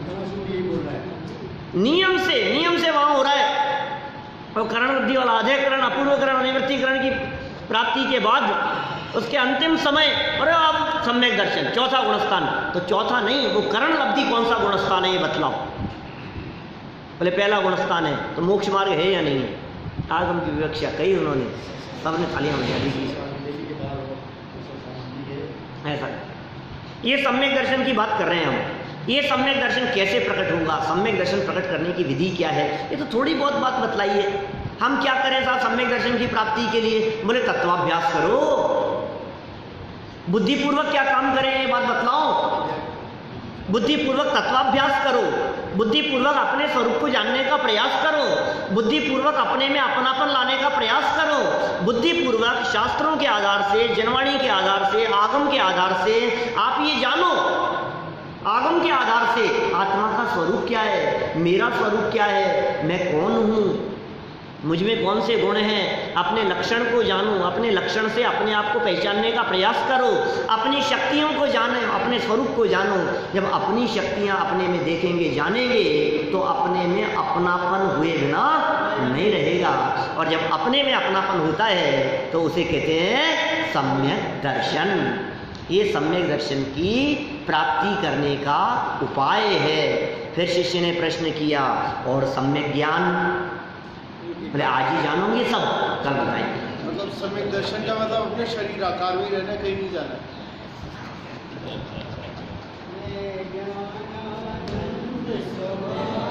नियम से नियम से वहां हो रहा है, और करण लब्धि वाला आधेकरण अपूर्वकरण अनिवृत्तिकरण की प्राप्ति के बाद उसके अंतिम समय और अब सम्यक दर्शन, चौथा गुणस्थान। तो चौथा नहीं, वो करण लब्धि कौन सा गुणस्थान है ये बतलाओ। बोले पहला गुणस्थान है, तो मोक्ष मार्ग है या नहीं है? आगम की विवक्षा कही उन्होंने, सबने थालियां बजा दी। ऐसा ये सम्यक दर्शन की बात कर रहे हैं हम। ये सम्यक दर्शन कैसे प्रकट होगा, सम्यक दर्शन प्रकट करने की विधि क्या है, ये तो थोड़ी बहुत बात बतलाइए। हम क्या करें साहब सम्यक दर्शन की प्राप्ति के लिए? बोले तत्वाभ्यास करो, बुद्धिपूर्वक क्या काम करें ये बात बतलाओ। बुद्धिपूर्वक तत्वाभ्यास करो, बुद्धिपूर्वक अपने स्वरूप को जानने का प्रयास करो, बुद्धिपूर्वक अपने में अपनापन लाने का प्रयास करो, बुद्धिपूर्वक शास्त्रों के आधार से, जनवाणी के आधार से, आगम के आधार से आप ये जानो, आगम के आधार से आत्मा का स्वरूप क्या है, मेरा स्वरूप क्या है, मैं कौन हूँ, मुझ में कौन से गुण हैं, अपने लक्षण को जानो, अपने लक्षण से अपने आप को पहचानने का प्रयास करो, अपनी शक्तियों को जानो, अपने स्वरूप को जानो। जब अपनी शक्तियां अपने में देखेंगे, जानेंगे, तो अपने में अपनापन हुए बिना नहीं रहेगा, और जब अपने में अपनापन होता है तो उसे कहते हैं सम्यक दर्शन। ये सम्यक दर्शन की प्राप्ति करने का उपाय है। फिर शिष्य ने प्रश्न किया, और सम्यक ज्ञान? बोले आज ही जानोगे सब, कल बताएंगे। मतलब सम्यक दर्शन का मतलब अपने शरीर आकार में रहना, कहीं नहीं जाना।